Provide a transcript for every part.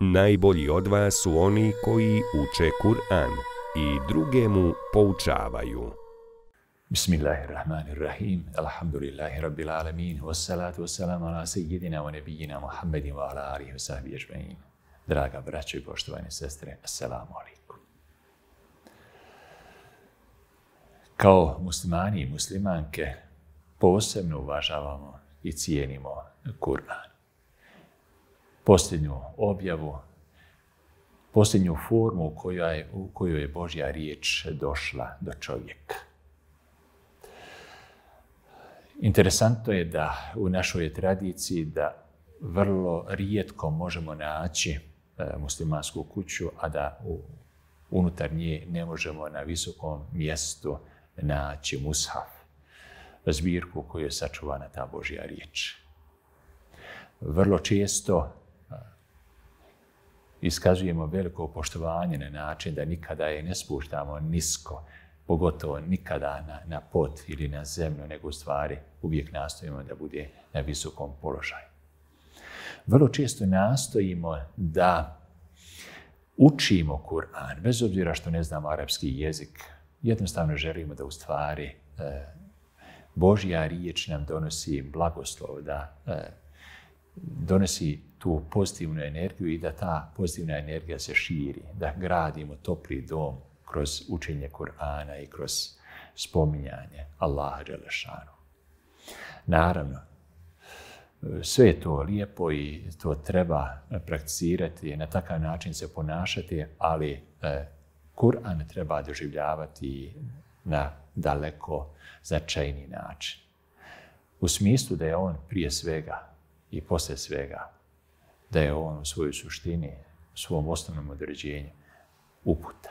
Najbolji od vas su oni koji uče Kur'an i druge mu poučavaju. Bismillahirrahmanirrahim. Alhamdulillahi rabbil alamin. Wassalatu wassalamu ala seyyidina wa nabiyina Muhammedin wa ala alihi wa sahbihi ajma'in. Draga braćo i poštovane sestre, assalamu alaikum. Kao muslimani i muslimanke posebno uvažavamo i cijenimo Kur'an. Posljednju objavu, posljednju formu u kojoj je Božja riječ došla do čovjeka. Interesantno je da u našoj tradiciji da vrlo rijetko možemo naći muslimansku kuću, a da unutar nje ne možemo na visokom mjestu naći mushaf, zbirku u kojoj je sačuvana ta Božja riječ. Vrlo često iskazujemo veliko poštovanje na način da nikada je ne spuštamo nisko, pogotovo nikada na pod ili na zemlju, nego u stvari uvijek nastojimo da bude na visokom položaju. Vrlo često nastojimo da učimo Kur'an, bez obzira što ne znamo arapski jezik. Jednostavno želimo da u stvari Božja riječ nam donosi blagoslov, da donosi tu pozitivnu energiju i da ta pozitivna energija se širi, da gradimo topli dom kroz učenje Kur'ana i kroz spominjanje Allaha dželešanu. Naravno, sve je to lijepo i to treba prakticirati, na takav način se ponašati, ali Kur'an treba doživljavati na daleko značajniji način. U smislu da je on prije svega i poslije svega, da je on u svojoj suštini, u svom osnovnom određenju uputa.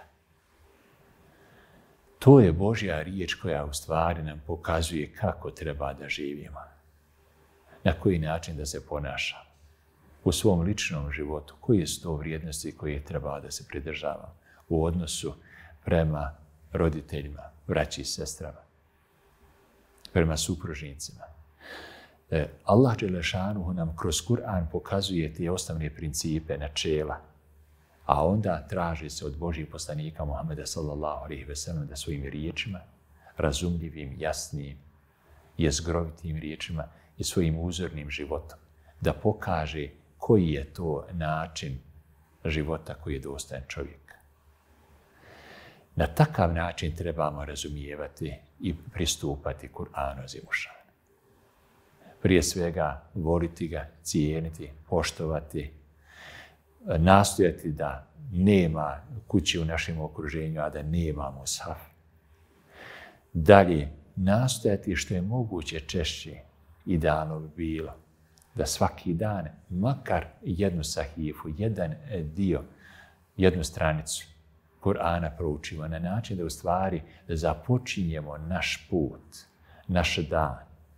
To je Božja riječ koja u stvari nam pokazuje kako treba da živimo, na koji način da se ponašamo u svom ličnom životu, koje su to vrijednosti koje treba da se pridržava u odnosu prema roditeljima, braći i sestrama, prema supružnicima. Allah dželešanuhu nam kroz Kur'an pokazuje te osnovne principe, načela, a onda traži se od Božjih poslanika Muhammeda sallallahu alejhi ve sellem da svojim riječima, razumljivim, jasnim, jezgrovitim riječima i svojim uzornim životom da pokaže koji je to način života koji je dostojan čovjeka. Na takav način trebamo razumijevati i pristupati Kur'anu azimušanu. Prije svega voliti ga, cijeniti, poštovati, nastojati da nema kući u našem okruženju, a da nema mushaf. Dalje, nastojati što je moguće češće, idealno bi bilo, da svaki dan makar jednu sahifu, jedan dio, jednu stranicu Kur'ana proučimo na način da u stvari započinjemo naš put, naš dan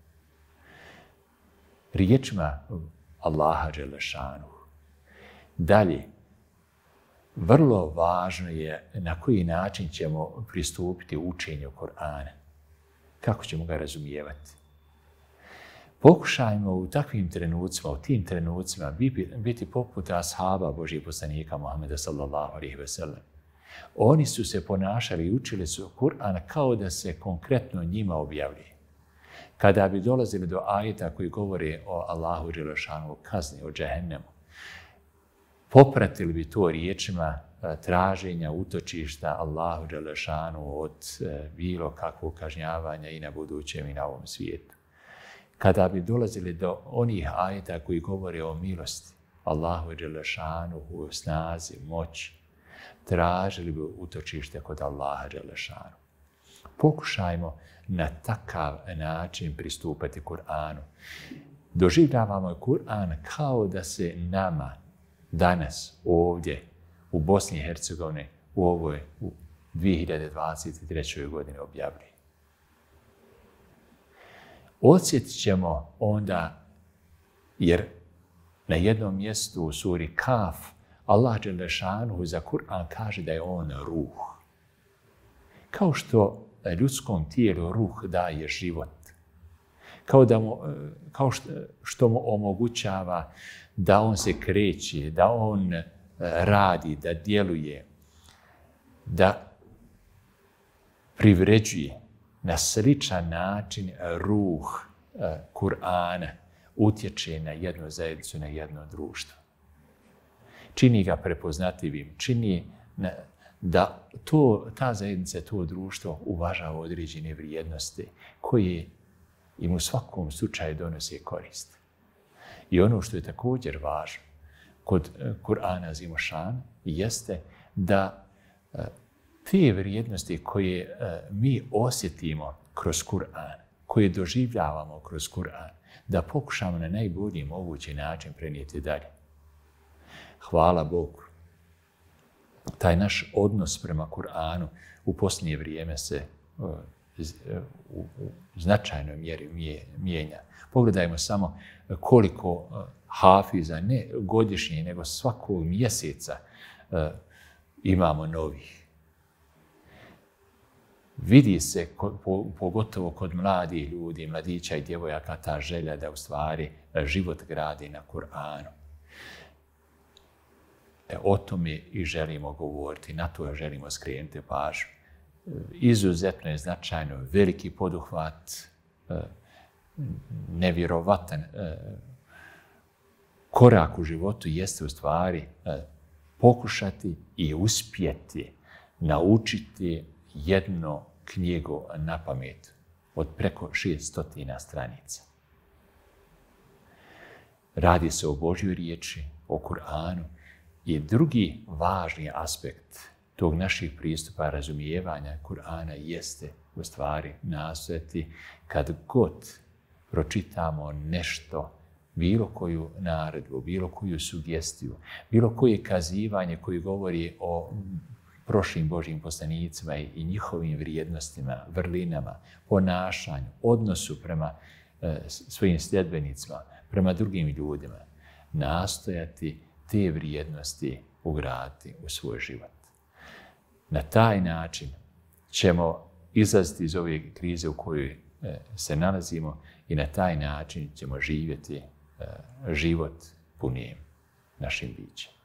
riječima Allaha dželešanu. Dalje, vrlo važno je na koji način ćemo pristupiti učenju Kur'ana. Kako ćemo ga razumijevati? Pokušajmo u takvim trenucima, u tim trenucima biti poput ashaba Božjih poslanika Muhammeda sallallahu alejhi ve sellem. Oni su se ponašali i učili su Kur'an kao da se konkretno njima objavljuje. Kada bi dolazili do ajeta koji govore o Allahu dželešanu kazni, o džehennemu, popratili bi to riječima traženja utočišta Allahu dželešanu od bilo kakvog kažnjavanja i na budućem i na ovom svijetu. Kada bi dolazili do onih ajeta koji govore o milosti, Allahu dželešanu u snazi, moći, tražili bi utočište kod Allaha dželešanu. Pokušajmo na takav način pristupati Kur'anu. Doživljavamo Kur'an kao da se nama danas ovdje u Bosni i Hercegovini u ovoj 2023. godini objavljuje. Osjetit ćemo onda, jer na jednom mjestu u suri Kaf Allah dželešanuhu za Kur'an kaže da je on ruh. Kao što ljudskom tijelu ruh daje život. Kao što mu omogućava da on se kreće, da on radi, da djeluje, da privređuje na sličan način ruh Kur'ana utječe na jednu zajednicu, na jedno društvo. Čini ga prepoznatljivim, čini da ta zajednica, to društvo uvažava određene vrijednosti koje im u svakom slučaju donose korist. I ono što je također važno kod Kur'ana Zimošana jeste da te vrijednosti koje mi osjetimo kroz Kur'an, koje doživljavamo kroz Kur'an, da pokušamo na najbolji mogući način prenijeti dalje. Hvala Bogu. Taj naš odnos prema Kur'anu u posljednje vrijeme se u značajnoj mjeri mijenja. Pogledajmo samo koliko hafiza, ne godišnje, nego svakog mjeseca imamo novih. Vidi se, pogotovo kod mladih ljudi, mladića i djevojaka, ta želja da u stvari život gradi na Kur'anu. O tome i želimo govoriti, na to želimo skrenuti pažnju. Izuzetno je značajno, veliki poduhvat, nevjerovatan korak u životu jeste u stvari pokušati i uspjeti naučiti jednu knjigu na pamet od preko 600 stranica. Radi se o Božjoj riječi, o Kur'anu i drugi važni aspekt tog naših pristupa razumijevanja Kur'ana jeste u stvari nastojati kad god pročitamo nešto, bilo koju naredbu, bilo koju sugestiju, bilo koje kazivanje koje govori o prošlim Božjim poslanicima i njihovim vrijednostima, vrlinama, ponašanju, odnosu prema svojim sljedbenicima, prema drugim ljudima, nastojati te vrijednosti ugraditi u svoj život. Na taj način ćemo izlaziti iz ove krize u kojoj se nalazimo i na taj način ćemo živjeti život punijim našim bićem.